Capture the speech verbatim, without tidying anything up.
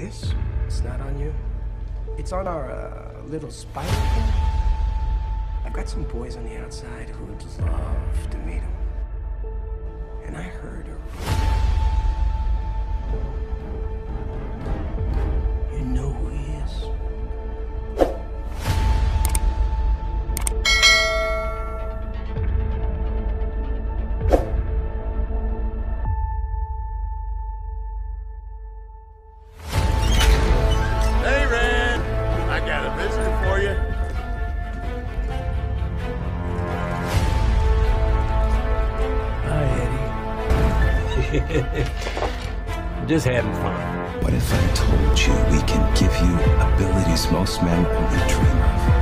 this? It's not on you? It's on our uh, little spider thing? I've got some boys on the outside who would love to meet him. And I heard a rumor. You know who he is? Hey, Red! I got a visitor for you. Just having fun. What if I told you we can give you abilities most men only dream of?